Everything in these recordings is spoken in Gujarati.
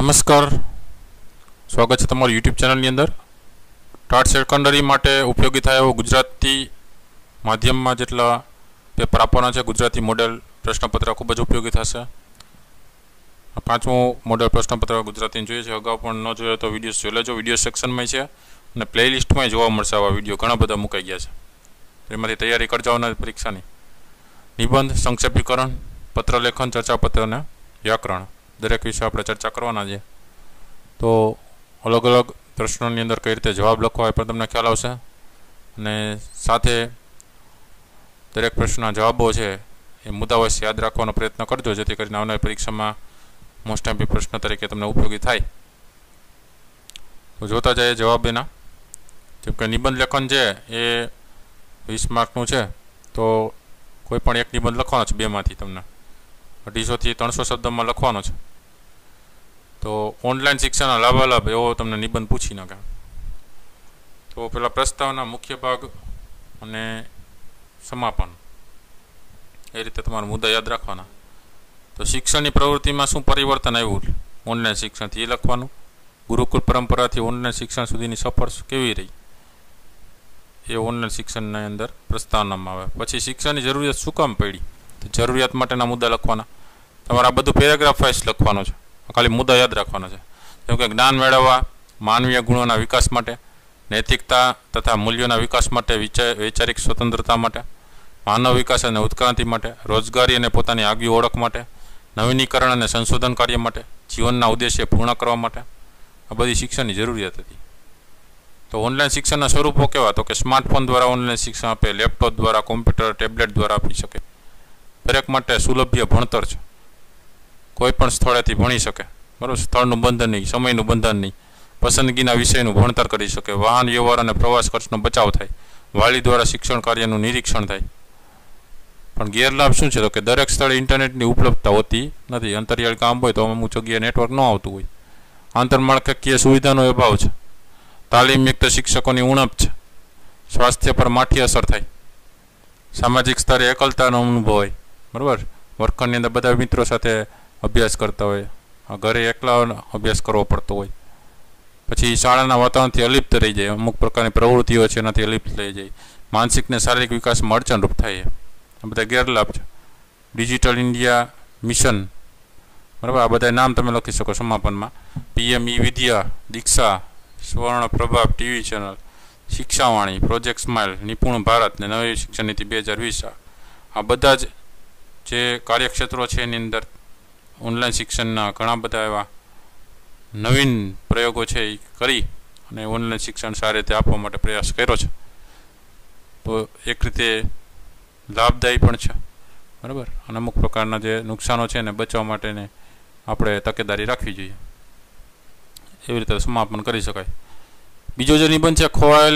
નમસ્કાર, સ્વાગત છે તમારું યુટ્યુબ ચેનલની અંદર। ટાટ સેકન્ડરી માટે ઉપયોગી થાય એવો ગુજરાતી માધ્યમમાં જેટલા પેપર આપવાના છે ગુજરાતી મોડેલ પ્રશ્નપત્ર ખૂબ જ ઉપયોગી થશે। પાંચમું મોડેલ પ્રશ્નપત્ર ગુજરાતીને જોઈએ છે, અગાઉ પણ ન જોઈએ તો વિડીયો જોઈ લેજો। વિડીયો સેક્શનમાં છે અને પ્લેલિસ્ટમાં જોવા મળશે આવા વિડીયો ઘણા બધા મુકાઈ ગયા છે, એમાંથી તૈયારી કરજો પરીક્ષાની। નિબંધ, સંક્ષેપીકરણ, પત્રલેખન, ચર્ચાપત્ર અને વ્યાકરણ દરેક વિશે આપણે ચર્ચા કરવાના છે। તો અલગ અલગ પ્રશ્નોની અંદર કઈ રીતે જવાબ લખવા એ પણ તમને ખ્યાલ આવશે અને સાથે દરેક પ્રશ્નના જવાબો છે એ મુદ્દાવશ યાદ રાખવાનો પ્રયત્ન કરજો, જેથી કરીને આવનારી પરીક્ષામાં મોસ્ટ એમપી પ્રશ્ન તરીકે તમને ઉપયોગી થાય। તો જોતા જઈએ જવાબ એના। જેમ કે નિબંધ લેખન છે એ 20 માર્કનું છે, તો કોઈ પણ એક નિબંધ લખવાનો છે, બેમાંથી તમને 250 થી 300 શબ્દમાં લખવાનો છે। તો ઓનલાઈન શિક્ષણના લાભાલાભ એવો તમને નિબંધ પૂછી નાખે। તો પેલા પ્રસ્તાવના, મુખ્ય ભાગ અને સમાપન એ રીતે તમારા મુદ્દા યાદ રાખવાના। તો શિક્ષણની પ્રવૃત્તિમાં શું પરિવર્તન આવ્યું ઓનલાઈન શિક્ષણથી એ લખવાનું। ગુરુકુળ પરંપરાથી ઓનલાઈન શિક્ષણ સુધીની સફર કેવી રહી એ ઓનલાઈન શિક્ષણની અંદર પ્રસ્તાવનામાં આવે। પછી શિક્ષણની જરૂરિયાત શું કામ પડી, તો જરૂરિયાત માટેના મુદ્દા લખવાના। તમારે આ બધું પેરેગ્રાફ વાઇઝ લખવાનું છે, ખાલી મુદ્દા યાદ રાખવાના છે। જેમ કે જ્ઞાન મેળવવા, માનવીય ગુણોના વિકાસ માટે, નૈતિકતા તથા મૂલ્યોના વિકાસ માટે, વૈચારિક સ્વતંત્રતા માટે, માનવ વિકાસ અને ઉત્ક્રાંતિ માટે, રોજગારી અને પોતાની આગવી ઓળખ માટે, નવીનીકરણ અને સંશોધન કાર્ય માટે, જીવનના ઉદ્દેશ્ય પૂર્ણ કરવા માટે, આ બધી શિક્ષણની જરૂરિયાત હતી। તો ઓનલાઈન શિક્ષણના સ્વરૂપો કેવા, તો કે સ્માર્ટફોન દ્વારા ઓનલાઈન શિક્ષણ આપે, લેપટોપ દ્વારા, કોમ્પ્યુટર, ટેબ્લેટ દ્વારા આપી શકે, દરેક માટે સુલભ્ય ભણતર છે, કોઈ પણ સ્થળેથી ભણી શકે, બરાબર। સ્થળનું બંધન નહીં, સમયનું બંધન નહીં, પસંદગીના વિષયનું ભણતર કરી શકે, વાહન વ્યવહાર અને પ્રવાસ ખર્ચનો બચાવ થાય, વાલી દ્વારા શિક્ષણ કાર્યનું નિરીક્ષણ થાય। પણ ગેરલાભ શું છે, તો કે દરેક સ્થળે ઇન્ટરનેટની ઉપલબ્ધતા હોતી નથી, અંતરિયાળ ગામ હોય તો અમુક જગ્યાએ નેટવર્ક ન આવતું હોય, આંતરમાળખાકીય સુવિધાનો અભાવ છે, તાલીમયુક્ત શિક્ષકોની ઉણપ છે, સ્વાસ્થ્ય પર માઠી અસર થાય, સામાજિક સ્તરે એકલતાનો અનુભવ હોય, બરાબર। વર્ગખંડની અંદર બધા મિત્રો સાથે અભ્યાસ કરતા હોય, ઘરે એકલા અભ્યાસ કરવો પડતો હોય, પછી શાળાના વાતાવરણથી અલિપ્ત રહી જાય, અમુક પ્રકારની પ્રવૃત્તિઓ છે એનાથી અલિપ્ત થઈ જાય, માનસિક ને શારીરિક વિકાસમાં અડચણરૂપ થાય, આ બધા ગેરલાભ છે। ડિજિટલ ઇન્ડિયા મિશન, બરાબર, આ બધા નામ તમે લખી શકો સમાપનમાં। PM ઈ વિદ્યા, Diksha, Swarna Prabhav TV channel, Shikshavani, Project Smile, Nipun Bharat ને નવી શિક્ષણ નીતિ 2020, આ બધા જ જે કાર્યક્ષેત્રો છે એની અંદર ઓનલાઈન શિક્ષણના ઘણા બધા એવા નવીન પ્રયોગો છે એ કરી અને ઓનલાઈન શિક્ષણ સારી રીતે આપવા માટે પ્રયાસ કર્યો છે। તો એક રીતે લાભદાયી પણ છે, બરાબર, અને અમુક પ્રકારના જે નુકસાનો છે એને બચવા માટેને આપણે તકેદારી રાખવી જોઈએ, એવી રીતે સમાપન કરી શકાય। બીજો જે નિબંધ છે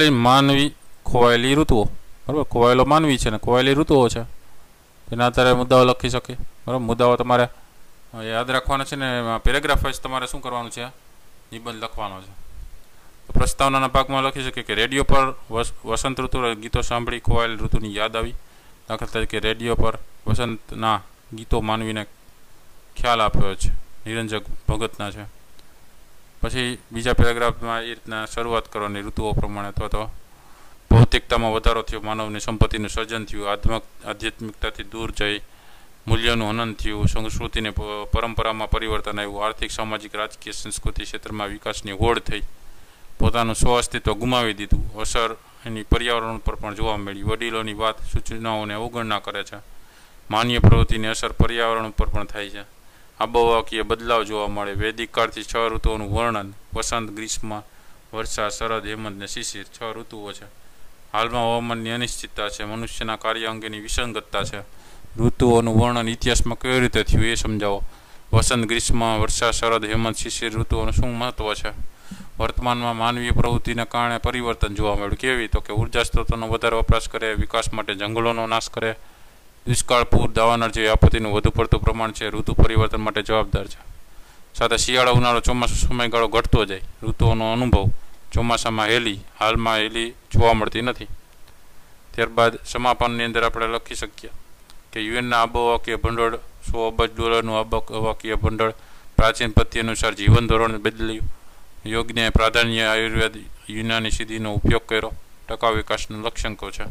ખોવાયેલી ઋતુઓ, બરાબર, ખોવાયેલો માનવી છે ને ખોવાયેલી ઋતુઓ છે, તેના આધારે મુદ્દાઓ લખી શકે, બરાબર। મુદ્દાઓ તમારે યાદ રાખવાના છે ને પેરેગ્રાફ વાઇઝ તમારે શું કરવાનું છે, નિબંધ લખવાનો છે। તો પ્રસ્તાવનાના ભાગમાં લખી શકે કે રેડિયો પર વસંત ઋતુ ગીતો સાંભળી ખોવાયેલી ઋતુની યાદ આવી, દાખલા તરીકે રેડિયો પર વસંતના ગીતો માનવીને ખ્યાલ આપ્યો છે, નિરંજક ભગતના છે। પછી બીજા પેરેગ્રાફમાં એ રીતના શરૂઆત કરવાની ઋતુઓ પ્રમાણે, અથવા તો ભૌતિકતામાં વધારો થયો, માનવની સંપત્તિનું સર્જન થયું, આધ્યાત્મિકતાથી દૂર જઈ મૂલ્યોનું હનન થયું, સંસ્કૃતિને પરંપરામાં પરિવર્તન આવ્યું, આર્થિક, સામાજિક, રાજકીય, સંસ્કૃતિ ક્ષેત્રમાં વિકાસની હોડ થઈ, પોતાનું સ્વ અસ્તિત્વ ગુમાવી દીધું, અસર એની પર્યાવરણ પર પણ જોવા મળી, વડીલોની વાત સૂચનાઓને અવગણના કરે છે, માનવીય પ્રવૃત્તિની અસર પર્યાવરણ ઉપર પણ થાય છે, આબોહવાકીય બદલાવ જોવા મળે, વૈદિક કાળથી 6 ઋતુઓનું વર્ણન, વસંત, ગ્રીષ્મ, વર્ષા, શરદ, હેમંત ને શિશિર 6 ઋતુઓ છે, હાલમાં હવામાનની અનિશ્ચિતતા છે, મનુષ્યના કાર્ય અંગેની વિસંગતતા છે, ઋતુઓનું વર્ણન ઇતિહાસમાં કેવી રીતે થયું એ સમજાવો, વસંત, ગ્રીષ્મ, વર્ષા, શરદ, હેમંત, શિશિર ઋતુઓનું શું મહત્વ છે, વર્તમાનમાં માનવીય પ્રવૃત્તિના કારણે પરિવર્તન જોવા મળ્યું, કેવી, તો કે ઉર્જા સ્ત્રોતોનો વધારે વપરાશ કરે, વિકાસ માટે જંગલોનો નાશ કરે, દુષ્કાળ, પૂર, દાવાનળ જેવી આપત્તિનું વધુ પડતું પ્રમાણ છે, ઋતુ પરિવર્તન માટે જવાબદાર છે, સાથે શિયાળો, ઉનાળો, ચોમાસું સમયગાળો ઘટતો જાય, ઋતુઓનો અનુભવ, ચોમાસામાં હેલી, હાલમાં હેલી જોવા મળતી નથી। ત્યારબાદ સમાપનની અંદર આપણે લખી શકીએ કે યુએનના આબોહવાકીય ભંડોળ $100 અબજ આબોહવાકીય ભંડોળ પ્રાચીન પદ્ધતિ અનુસાર જીવન ધોરણ બદલ્યું, યોગને પ્રાધાન્ય, આયુર્વેદ યુનાની સિદ્ધિનો ઉપયોગ કર્યો, ટકાઉ વિકાસનું લક્ષ્યાંકો છે.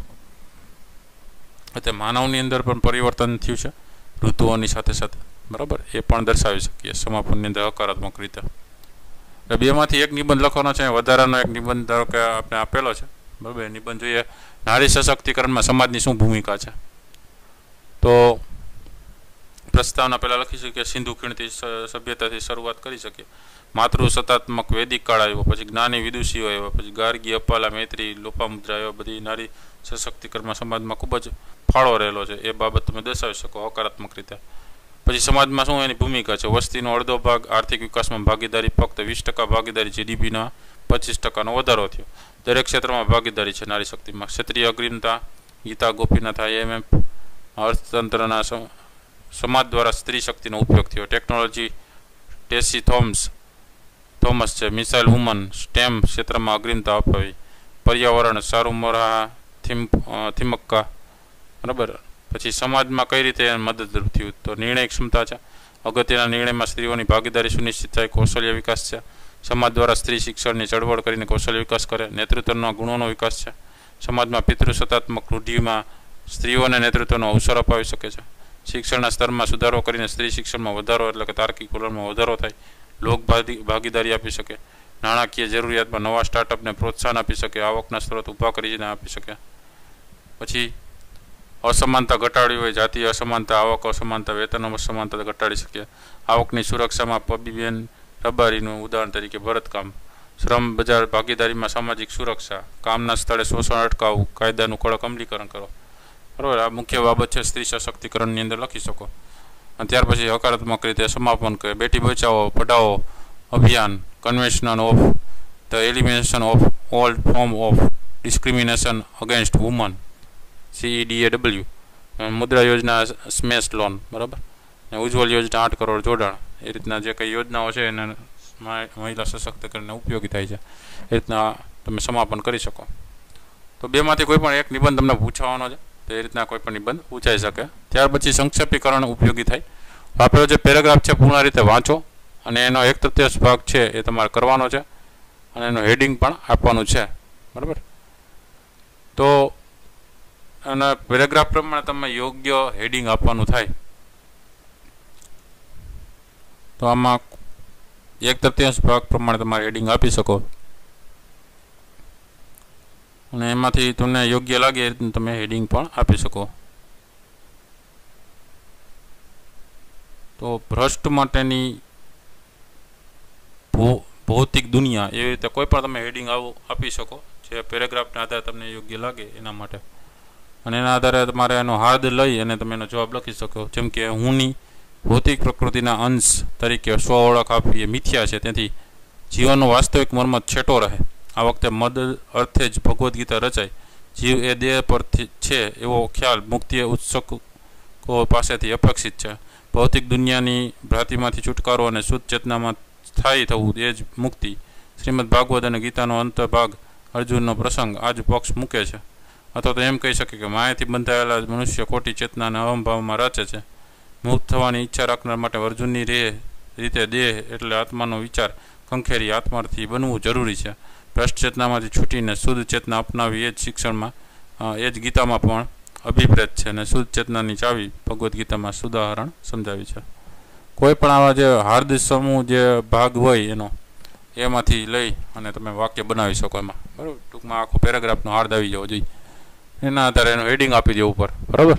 એટલે માનવની અંદર પણ પરિવર્તન થયું છે ઋતુઓની સાથે સાથે, બરાબર, એ પણ દર્શાવી શકીએ સમાપનની અંદર હકારાત્મક રીતે. એટલે બેમાંથી એક નિબંધ લખવાનો છે, વધારાનો એક નિબંધ ધારો કે આપણે આપેલો છે, બરાબર. નિબંધ જોઈએ નારી સશક્તિકરણમાં સમાજની શું ભૂમિકા છે. તો પ્રસ્તાવના પહેલાં લખી શકીએ સિંધુ ખીણથી સભ્યતાથી શરૂઆત કરી શકીએ. માતૃ સત્તાત્મક વૈદિક કાળ આવ્યો, પછી જ્ઞાની વિદુષીઓ આવ્યા, પછી ગાર્ગી, અપાલા, મૈત્રી, લોપામુદ્રા એવા બધી નારી સશક્તિકરણમાં સમાજમાં ખૂબ જ ફાળો રહેલો છે. એ બાબત તમે દર્શાવી શકો હકારાત્મક રીતે. પછી સમાજમાં શું એની ભૂમિકા છે. વસ્તીનો અડધો ભાગ, આર્થિક વિકાસમાં ભાગીદારી, ફક્ત 20% ભાગીદારી, જીડીપીના 25%નો વધારો થયો. દરેક ક્ષેત્રમાં ભાગીદારી છે નારી શક્તિમાં. ક્ષત્રિય અગ્રીમતા, ગીતા ગોપીનાથ, IMF, અર્થતંત્રના સમાજ દ્વારા સ્ત્રી શક્તિનો ઉપયોગ થયો. ટેકનોલોજી, ટેસી થોમસ છે, મિસાઇલ વુમન, સ્ટેમ ક્ષેત્રમાં અગ્રીમતા અપાવી. પર્યાવરણ, સારુમોરા, થિમક્કા, બરાબર. પછી સમાજમાં કઈ રીતે મદદરૂપ થયું, તો નિર્ણય ક્ષમતા છે. અગત્યના નિર્ણયમાં સ્ત્રીઓની ભાગીદારી સુનિશ્ચિત થાય. કૌશલ્ય વિકાસ છે. સમાજ દ્વારા સ્ત્રી શિક્ષણની ચળવળ કરીને કૌશલ્ય વિકાસ કરે. નેતૃત્વના ગુણોનો વિકાસ છે. સમાજમાં પિતૃસત્તાત્મક રૂઢિમાં સ્ત્રીઓને નેતૃત્વનો અવસર અપાવી શકે છે. શિક્ષણના સ્તરમાં સુધારો કરીને સ્ત્રી શિક્ષણમાં વધારો, એટલે કે તાર્કિક વલણમાં વધારો થાય. લોક ભાગીદારી આપી શકે. નાણાકીય જરૂરિયાતમાં નવા સ્ટાર્ટઅપને પ્રોત્સાહન આપી શકે. આવકના સ્ત્રોત ઊભા કરીને આપી શકે. પછી અસમાનતા ઘટાડવી હોય, જાતીય અસમાનતા, આવક અસમાનતા, વેતન અસમાનતા ઘટાડી શકીએ. આવકની સુરક્ષામાં પબીબેન રબારીનું ઉદાહરણ તરીકે ભરતકામ. શ્રમ બજાર ભાગીદારીમાં સામાજિક સુરક્ષા, કામના સ્થળે શોષણ અટકાવવું, કાયદાનું કડક અમલીકરણ કરો, બરાબર. આ મુખ્ય બાબત છે, સ્ત્રી સશક્તિકરણની અંદર લખી શકો. અને ત્યાર પછી હકારાત્મક રીતે સમાપન કરે. બેટી બચાવો પઢાઓ અભિયાન, convention of the elimination of all form of discrimination against woman, CEDAW. Mudra Yojana, સ્મેશ લોન, બરાબર. ઉજ્જવલ યોજના 8 કરોડ જોડાણ. એ રીતના જે કંઈ યોજનાઓ છે એને મહિલા સશક્તિકરણને ઉપયોગી થાય છે. એ રીતના તમે સમાપન કરી શકો. તો બેમાંથી કોઈ પણ એક નિબંધ તમને પૂછવાનો છે, તો એ રીતના કોઈ પણ નિબંધ પૂછાઈ શકે. ત્યાર પછી સંક્ષેપીકરણ ઉપયોગી થાય. આપેલો જે પેરેગ્રાફ છે પૂર્ણ રીતે વાંચો, અને એનો 1/3 ભાગ છે એ તમારે કરવાનો છે, અને એનું હેડિંગ પણ આપવાનું છે, બરાબર. તો અને પેરેગ્રાફ પ્રમાણે તમે યોગ્ય હેડિંગ આપવાનું થાય. તો આમાં 1/3 ભાગ પ્રમાણે તમારે હેડિંગ આપી શકો, અને એમાંથી તમને યોગ્ય લાગે એ તમે હેડિંગ પણ આપી શકો. તો ભ્રષ્ટ માટેની ભૌતિક દુનિયા, એવી રીતે કોઈ પણ તમે હેડિંગ આપી શકો જે પેરેગ્રાફના આધારે તમને યોગ્ય લાગે એના માટે. અને એના આધારે તમારે એનો હાર્દ લઈ અને તમે એનો જવાબ લખી શકો. જેમ કે હુંની ભૌતિક પ્રકૃતિના અંશ તરીકે સ્વ ઓળખ આપવી એ મિથ્યા છે, તેથી જીવનનો વાસ્તવિક મર્મ છેટો રહે. આ વખતે મદ અર્થે જ ભગવદ્ ગીતા રચાય. જીવ એ દેહ પરથી છે એવો ખ્યાલ મુક્તિ ઉત્સકો પાસેથી અપેક્ષિત છે. ભૌતિક દુનિયાની ભ્રાંતિમાંથી છુટકારો અને શુદ્ધ ચેતનામાં સ્થાયી થવું એ જ મુક્તિ. શ્રીમદ ભાગવત અને ગીતાનો અંતભાગ અર્જુનનો પ્રસંગ આ જ પક્ષ મૂકે છે. અથવા તો એમ કહી શકે કે માયાથી બંધાયેલા મનુષ્ય ખોટી ચેતનાને અહંભાવમાં રચે છે. મુક્ત થવાની ઈચ્છા રાખનાર માટે અર્જુનની રીતે દેહ એટલે આત્માનો વિચાર ખંખેરી આત્માથી બનવું જરૂરી છે. ભ્રષ્ટ ચેતનામાંથી છૂટીને શુદ્ધ ચેતના અપનાવી એ જ શિક્ષણમાં, એ જ ગીતામાં પણ અભિપ્રેત છે. અને શુદ્ધ ચેતનાની ચાવી ભગવદ્ ગીતામાં સુદાહરણ સમજાવી છે. કોઈ પણ આવા જે હાર્દ સમૂહ જે ભાગ હોય એનો, એમાંથી લઈ અને તમે વાક્ય બનાવી શકો એમાં, બરાબર. ટૂંકમાં આખો પેરેગ્રાફનો હાર્દ આવી જવો જોઈએ. એના આધારે એનું હેડિંગ આપી દેવું ઉપર, બરાબર.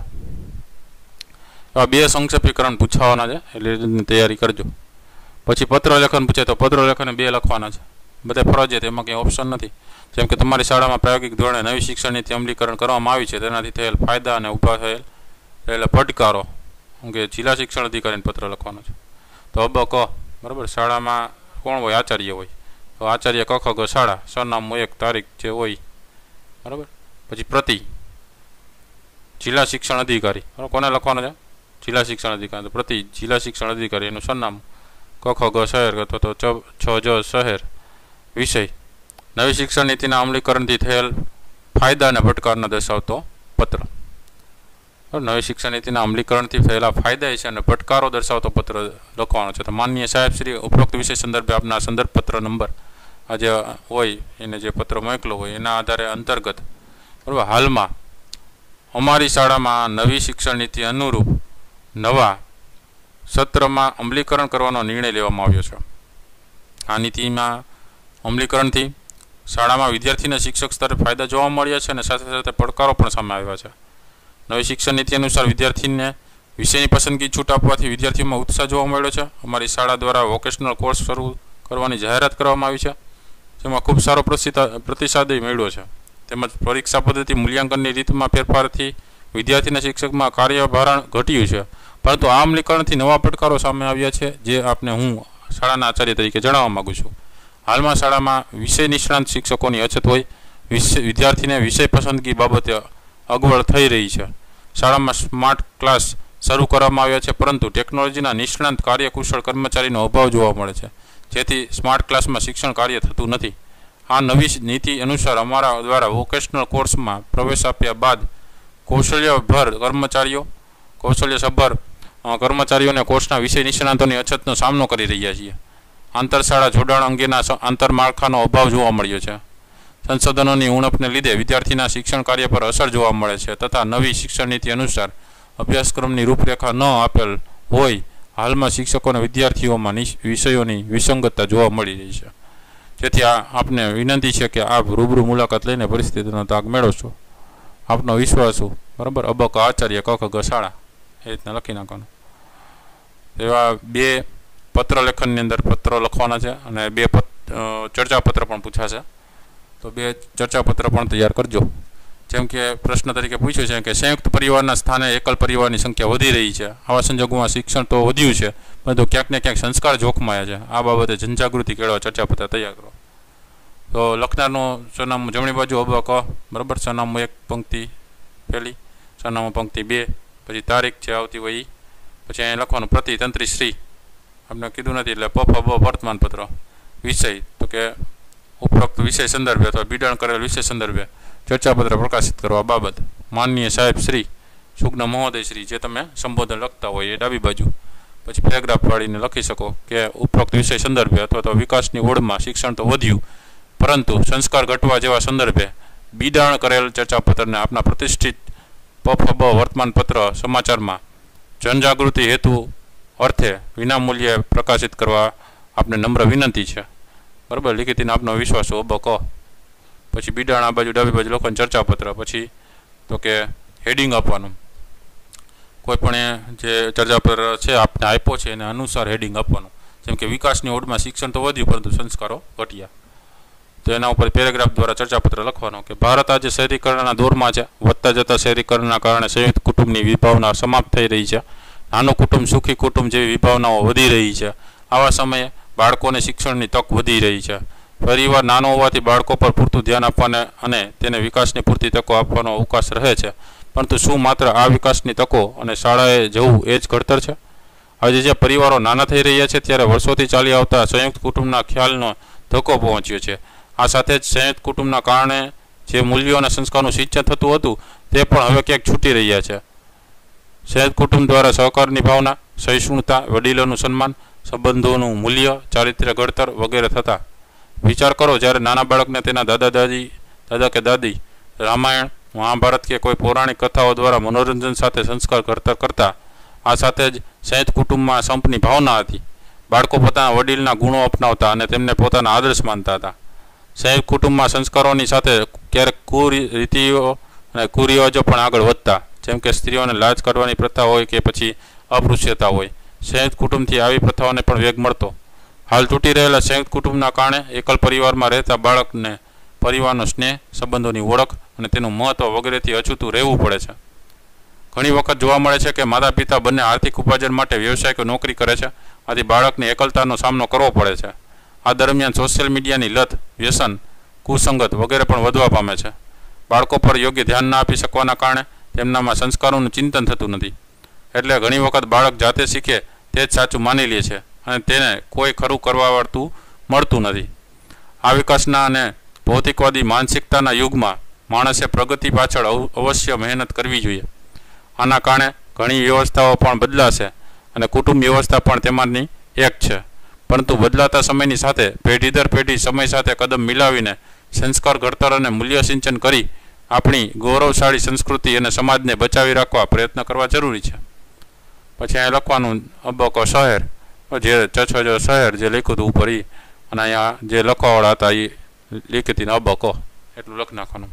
આ 2 સંક્ષેપીકરણ પૂછાવાના છે, એટલે તૈયારી કરજો. પછી પત્ર લેખન પૂછે તો પત્ર લેખન 2 લખવાના છે, બધા ફરજિયાત, એમાં કંઈ ઓપ્શન નથી. જેમ કે તમારી શાળામાં પ્રાયોગિક ધોરણે નવી શિક્ષણ નીતિ અમલીકરણ કરવામાં આવી છે, તેનાથી થયેલ ફાયદા અને ઊભા થયેલા પડકારો કે જિલ્લા શિક્ષણ અધિકારીને પત્ર લખવાનો છે. તો ક, બરાબર. શાળામાં કોણ હોય? આચાર્ય હોય. તો આચાર્ય ક ખ ગ શાળા, સરનામું 1, તારીખ જે હોય, બરાબર. પછી પ્રતિ જિલ્લા શિક્ષણ અધિકારી, બરાબર. કોને લખવાનો છે? જિલ્લા શિક્ષણ અધિકારી. તો પ્રતિ જિલ્લા શિક્ષણ અધિકારી એનું સરનામું, ક ખ ગ શહેર અથવા તો છ જ શહેર. વિષય નવી શિક્ષણ નીતિના અમલીકરણથી થયેલ ફાયદા અને પડકારને દર્શાવતો પત્ર. નવી શિક્ષણ નીતિના અમલીકરણથી થયેલા ફાયદા છે અને પડકારો દર્શાવતો પત્ર લખવાનો છે. તો માનનીય સાહેબ શ્રી ઉપરોક્ત વિષય સંદર્ભે આપના સંદર્ભ પત્ર નંબર આ જે હોય એને જે પત્ર મોકલો હોય એના આધારે અંતર્ગત બરાબર હાલમાં અમારી શાળામાં નવી શિક્ષણ નીતિ અનુરૂપ નવા સત્રમાં અમલીકરણ કરવાનો નિર્ણય લેવામાં આવ્યો છે. આ નીતિમાં અમલીકરણથી શાળામાં વિદ્યાર્થીના શિક્ષક સ્તરે ફાયદા જોવા મળ્યા છે અને સાથે સાથે પડકારો પણ સામે આવ્યા છે. નવી શિક્ષણ નીતિ અનુસાર વિદ્યાર્થીને વિષયની પસંદગી છૂટ આપવાથી વિદ્યાર્થીઓમાં ઉત્સાહ જોવા મળ્યો છે. અમારી શાળા દ્વારા વોકેશનલ કોર્સ શરૂ કરવાની જાહેરાત કરવામાં આવી છે, જેમાં ખૂબ સારો પ્રતિસાદ મળ્યો છે. તેમજ પરીક્ષા પદ્ધતિ મૂલ્યાંકનની રીતમાં ફેરફારથી વિદ્યાર્થીના શિક્ષકમાં કાર્યભારણ ઘટ્યું છે. પરંતુ આ અમલીકરણથી નવા પડકારો સામે આવ્યા છે, જે આપને હું શાળાના આચાર્ય તરીકે જણાવવા માગું છું. હાલમાં શાળામાં વિષય નિષ્ણાંત શિક્ષકોની અછત હોય વિદ્યાર્થીને વિષય પસંદગી બાબતે અગવડ થઈ રહી છે. શાળામાં સ્માર્ટ ક્લાસ શરૂ કરવામાં આવ્યા છે, પરંતુ ટેકનોલોજીના નિષ્ણાંત કાર્યકુશળ કર્મચારીનો અભાવ જોવા મળે છે, જેથી સ્માર્ટ ક્લાસમાં શિક્ષણ કાર્ય થતું નથી. આ નવી નીતિ અનુસાર અમારા દ્વારા વોકેશનલ કોર્સમાં પ્રવેશ આપ્યા બાદ કૌશલ્યસભર કર્મચારીઓને કોર્સના વિષય નિષ્ણાંતોની અછતનો સામનો કરી રહ્યા છીએ. આંતરશાળા જોડાણ અંગેના આંતરમાળખાનો અભાવ જોવા મળ્યો છે. સંશોધનોની ઉણપને લીધે વિદ્યાર્થીના શિક્ષણ કાર્ય પર અસર જોવા મળે છે તથા નવી શિક્ષણ નીતિ અનુસાર અભ્યાસક્રમની રૂપરેખા ન આપેલ હોય હાલમાં શિક્ષકોને વિદ્યાર્થીઓમાં વિષયોની વિસંગતતા જોવા મળી રહી છે. જેથી આપને વિનંતી છે કે આપ રૂબરૂ મુલાકાત લઈને પરિસ્થિતિનો તાગ મેળવશો. આપનો વિશ્વાસુ બરાબર અબક આચાર્ય કખ શાળા એ રીતના લખી નાખવાનું. એવા બે પત્ર લેખનની અંદર પત્રો લખવાના છે અને બે ચર્ચાપત્ર પણ પૂછાશે. તો બે ચર્ચાપત્ર પણ તૈયાર કરજો. જેમ કે પ્રશ્ન તરીકે પૂછ્યું છે કે સંયુક્ત પરિવારના સ્થાને એકલ પરિવારની સંખ્યા વધી રહી છે. આવા સંજોગોમાં શિક્ષણ તો વધ્યું છે, પરંતુ ક્યાંક ને ક્યાંક સંસ્કાર જોખમાયા છે. આ બાબતે જનજાગૃતિ કેળવવા ચર્ચાપત્ર તૈયાર કરો. તો લખનારનું સરનામું જમણી બાજુ અબક બરાબર, સરનામું 1 પંક્તિ પહેલી, સરનામું પંક્તિ 2, પછી તારીખ જે આવતી હોય એ, પછી અહીંયા લખવાનું પ્રતિ તંત્રી શ્રી, આપણે કીધું નથી એટલે પફ વર્તમાનપત્ર, વિષય તો કે ઉપરોક્ત વિષય સંદર્ભે અથવા બિડાણ કરેલ વિષય સંદર્ભે ચર્ચાપત્ર પ્રકાશિત કરવા બાબત માનનીય સાહેબ શ્રી સુજ્ઞ મહોદય શ્રી જે તમે સંબોધન લખતા હોય એ ડાબી બાજુ પછી પેરેગ્રાફ વાળીને લખી શકો કે ઉપરોક્ત વિષય સંદર્ભે અથવા તો વિકાસની ઓળમાં શિક્ષણ તો વધ્યું પરંતુ સંસ્કાર ઘટવા જેવા સંદર્ભે બિડાણ કરેલ ચર્ચાપત્રને આપના પ્રતિષ્ઠિત પફ વર્તમાનપત્ર સમાચારમાં જનજાગૃતિ હેતુ અર્થે વિનામૂલ્યે પ્રકાશિત કરવા આપને નમ્ર વિનંતી છે. બરાબર, લિખિતને આપનો વિશ્વાસ અબક, પછી બિડાણ આ બાજુ ડાબી બાજુ લોકોને ચર્ચાપત્ર, પછી તો કે હેડિંગ આપવાનું. કોઈ પણ જે ચર્ચાપત્ર છે આપને આપ્યો છે એને અનુસાર હેડિંગ આપવાનું. જેમ કે વિકાસની ઓળમાં શિક્ષણ તો વધ્યું પરંતુ સંસ્કારો ઘટ્યા, તો એના ઉપર પેરેગ્રાફ દ્વારા ચર્ચાપત્ર લખવાનો કે ભારત આજે શહેરીકરણના દોરમાં છે. વધતા જતા શહેરીકરણના કારણે સંયુક્ત કુટુંબની વિભાવના સમાપ્ત થઈ રહી છે. નાનું કુટુંબ સુખી કુટુંબ જેવી વિભાવનાઓ વધી રહી છે. આવા સમયે બાળકોને શિક્ષણની તક વધી રહી છે. પરિવાર નાનો હોવાથી બાળકો પર પૂરતું ધ્યાન આપવાને અને તેને વિકાસની પૂરતી તકો આપવાનો અવકાશ રહે છે, પરંતુ શું માત્ર આ વિકાસની તકો અને શાળાએ જવું એ જ ઘડતર છે? આજે જે પરિવારો નાના થઈ રહ્યા છે ત્યારે વર્ષોથી ચાલી આવતા સંયુક્ત કુટુંબના ખ્યાલનો ધક્કો પહોંચ્યો છે. આ સાથે જ સંયુક્ત કુટુંબના કારણે જે મૂલ્યો અને સંસ્કારનું સિંચન થતું હતું તે પણ હવે ક્યાંક છૂટી રહ્યા છે. સંયુક્ત કુટુંબ દ્વારા સહકારની ભાવના, સહિષ્ણુતા, વડીલોનું સન્માન, સંબંધોનું મૂલ્ય, ચારિત્ર્ય ઘડતર વગેરે થતા. વિચાર કરો, જ્યારે નાના બાળકને તેના દાદા કે દાદી રામાયણ, મહાભારત કે કોઈ પૌરાણિક કથાઓ દ્વારા મનોરંજન સાથે સંસ્કાર ઘડતર કરતા. આ સાથે જ સંયુક્ત કુટુંબમાં સંપની ભાવના હતી. બાળકો પોતાના વડીલના ગુણો અપનાવતા અને તેમને પોતાના આદર્શ માનતા હતા. સંયુક્ત કુટુંબમાં સંસ્કારોની સાથે ક્યારેક કુરીતિઓ અને કુરિવાજો પણ આગળ વધતા, જેમ કે સ્ત્રીઓને લાજ કાઢવાની પ્રથા હોય કે પછી અપૃશ્યતા હોય. સંયુક્ત કુટુંબથી આવી પ્રથાઓને પણ વેગ મળતો. હાલ તૂટી રહેલા સંયુક્ત કુટુંબના કારણે એકલ પરિવારમાં રહેતા બાળકને પરિવારનો સ્નેહ, સંબંધોની ઓળખ અને તેનું મહત્વ વગેરેથી અછૂતું રહેવું પડે છે. ઘણી વખત જોવા મળે છે કે માતા પિતા બંને આર્થિક ઉપાર્જન માટે વ્યવસાય કે નોકરી કરે છે. આથી બાળકની એકલતાનો સામનો કરવો પડે છે. આ દરમિયાન સોશિયલ મીડિયાની લત, વ્યસન, કુસંગત વગેરે પણ વધવા પામે છે. બાળકો પર યોગ્ય ધ્યાન ના આપી શકવાના કારણે તેમનામાં સંસ્કારોનું ચિંતન થતું નથી. એટલે ઘણી વખત બાળક જાતે શીખે તે જ સાચું માની લે છે અને તેને કોઈ ખરું કરવાવાળતું મળતું નથી. આ વિકાસના અને ભૌતિકવાદી માનસિકતાના યુગમાં માણસે પ્રગતિ પાછળ અવશ્ય મહેનત કરવી જોઈએ. આના કારણે ઘણી વ્યવસ્થાઓ પણ બદલાશે અને કુટુંબ વ્યવસ્થા પણ તેમાંની એક છે. પરંતુ બદલાતા સમયની સાથે પેઢી દર પેઢી સમય સાથે કદમ મિલાવીને સંસ્કાર ઘડતર અને મૂલ્ય સિંચન કરી આપણી ગૌરવશાળી સંસ્કૃતિ અને સમાજને બચાવી રાખવા પ્રયત્ન કરવા જરૂરી છે. પછી અહીંયા લખવાનું અબકો શહેર, જે ચછ શહેર જે લખ્યું હતું ઉપર એ, અને અહીંયા જે લખવાવાળા હતા એ લીખી હતી અબકો, એટલું લખી નાખવાનું.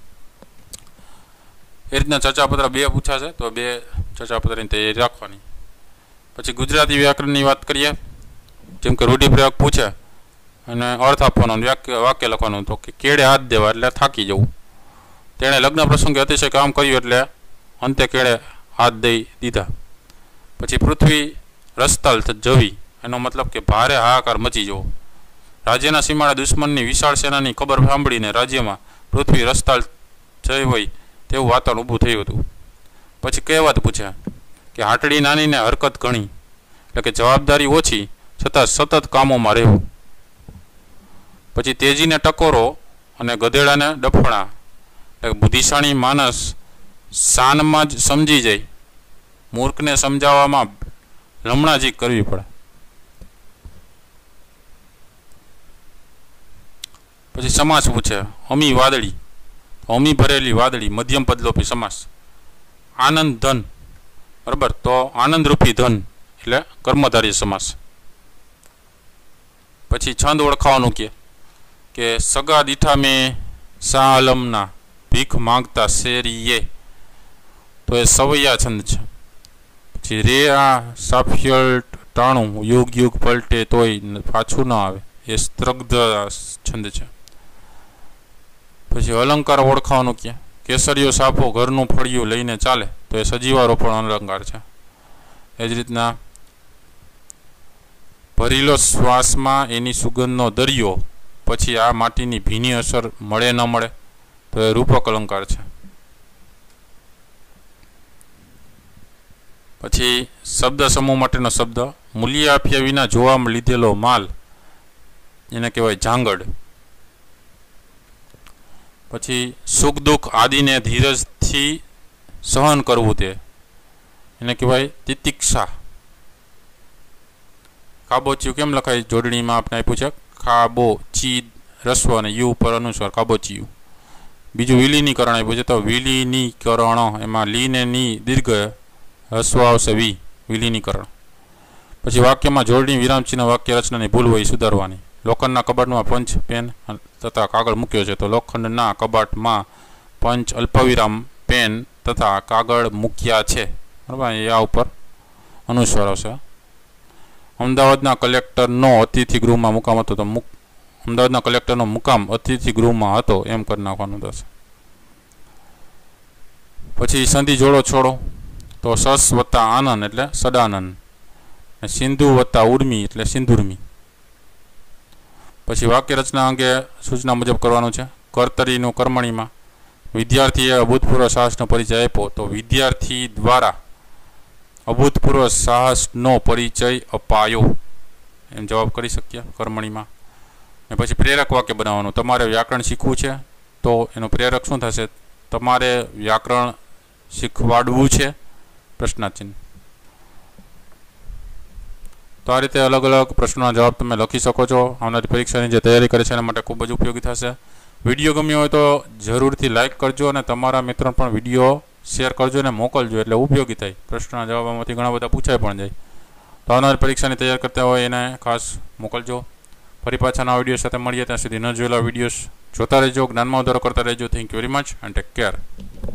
એ રીતના ચર્ચાપત્ર 2 પૂછાશે તો 2 ચર્ચાપત્રની તૈયારી રાખવાની. પછી ગુજરાતી વ્યાકરણની વાત કરીએ. જેમ કે રૂઢિપ્રયોગ પૂછે અને અર્થ આપવાનો, વાક્ય લખવાનું. તો કે કેળે હાથ દેવા એટલે થાકી જવું. તેણે લગ્ન પ્રસંગે અતિશય કામ કર્યું એટલે અંતે કેળે હાથ દઈ દીધા. પછી પૃથ્વી રસતાલ જવી, એનો મતલબ કે ભારે હાહાકાર મચી જવો. રાજ્યના સીમાડે દુશ્મનની વિશાળ સેનાની ખબર સાંભળીને રાજ્યમાં પૃથ્વી રસતાલ જઈ હોય તેવું વાતાવરણ ઊભું થયું હતું. પછી કહેવત પૂછે કે હાટડી નાની ને હરકત ઘણી, એટલે કે જવાબદારી ઓછી છતાં સતત કામોમાં રહેવું. પછી તેજીને ટકોરો અને ગધેડાને ડફણા, એટલે બુદ્ધિશાળી માણસ શાનમાં જ સમજી જાય, મૂર્ખને સમજાવવામાં લમણાજી કરવી પડે. પછી સમાસ પૂછે અમી વાદળી, અમી ભરેલી વાદળી મધ્યમ પદલોપી સમાસ. આનંદ ધન, બરાબર, તો આનંદરૂપી ધન એટલે કર્મધારી સમાસ. પછી છંદ ઓળખાવાનું કે સગા દીઠા મેં શાહ આલમના ભીખ માંગતા શેરીએ, તો એ સવૈયા છંદ છે. પછી રે આ સાફ્યલ ટાણું યુગ યુગ પલટે તોય પાછું ન આવે, એ સ્ત્રગ્ધ છંદ છે. પછી અલંકાર ઓળખાવાનું કેસરીયો સાપો ઘરનું ફળિયું લઈને ચાલે, તો એ સજીવારો પણ અલંકાર છે. એ જ રીતના ભરેલો શ્વાસમાં એની સુગંધનો દરિયો, પછી આ માટીની ભીની અસર મળે ન મળે, તો એ રૂપક અલંકાર છે. પછી શબ્દ સમૂહ માટેનો શબ્દ મૂલ્ય આપ્યા વિના જોવા લીધેલો માલ, એને કહેવાય જાંગડ. પછી સુખ દુઃખ આદિને ધીરજથી સહન કરવું, તે એને કહેવાય તિતિક્ષા. કાબોચિયું કેમ લખાય જોડણીમાં આપણે આપ્યું છે, ખાબો ચી રસ્વ અને યુ ઉપર અનુસ્વાર કાબોચિયું. બીજું વિલીનીકરણ આપ્યું છે, તો વિલીનીકરણ, એમાં લી ને ની દીર્ઘ હસ્વ આવશે વી, વિલીનીકરણ. પછી વાક્યમાં જોડણી વિરામચિહ્ન વાક્ય રચનાની ભૂલ હોય સુધારવાની. લોખંડના કબાટમાં પંચ પેન તથા કાગળ મૂક્યો છે, તો લોખંડના કબાટમાં પંચ અલ્પવિરામ પેન તથા કાગળ મૂક્યા છે, બરાબર, એ આ ઉપર અનુસ્વાર આવશે. અમદાવાદના કલેક્ટરનો અતિથિ ગૃહમાં મુકામ હતો, તો અમદાવાદના કલેક્ટરનો મુકામ અતિથિ ગૃહમાં હતો એમ કરી નાખવાનું થશે. પછી સંધિ જોડો છોડો, તો સસ વત્તા આનંદ એટલે સદાનંદ, સિંધુ વત્તા ઉર્મી એટલે સિંધુર્મી. પછી વાક્ય રચના અંગે સૂચના મુજબ કરવાનું છે. કર્તરીનું કર્મણીમાં વિદ્યાર્થીએ અભૂતપૂર્વ સાહસનો પરિચય આપ્યો, તો વિદ્યાર્થી દ્વારા અભૂતપૂર્વ સાહસનો પરિચય અપાયો, એમ જવાબ કરી શકીએ કર્મણીમાં. અને પછી પ્રેરક વાક્ય બનાવવાનું. તમારે વ્યાકરણ શીખવું છે, તો એનું પ્રેરક શું થશે, તમારે વ્યાકરણ શીખવાડવું છે, પ્રશ્નાચિહ્ન. તો આ રીતે અલગ અલગ પ્રશ્નોના જવાબ તમે લખી શકો છો. આવનારી પરીક્ષાની જે તૈયારી કરે છે એના માટે ખૂબ જ ઉપયોગી થશે. વિડીયો ગમ્યો હોય તો જરૂરથી લાઇક કરજો અને તમારા મિત્રોને પણ વિડીયો શેર કરજો અને મોકલજો, એટલે ઉપયોગી થાય. પ્રશ્નના જવાબમાંથી ઘણા બધા પૂછાઈ પણ જાય. તો આવનારી પરીક્ષાની તૈયાર કરતા હોય એને ખાસ મોકલજો. ફરી પાછા નવા વિડીયો સાથે મળીએ, ત્યાં સુધી ન જોયેલા વિડીયોઝ જોતા રહેજો, જ્ઞાનમાં વધારો કરતા રહેજો. Thank you very much and take care.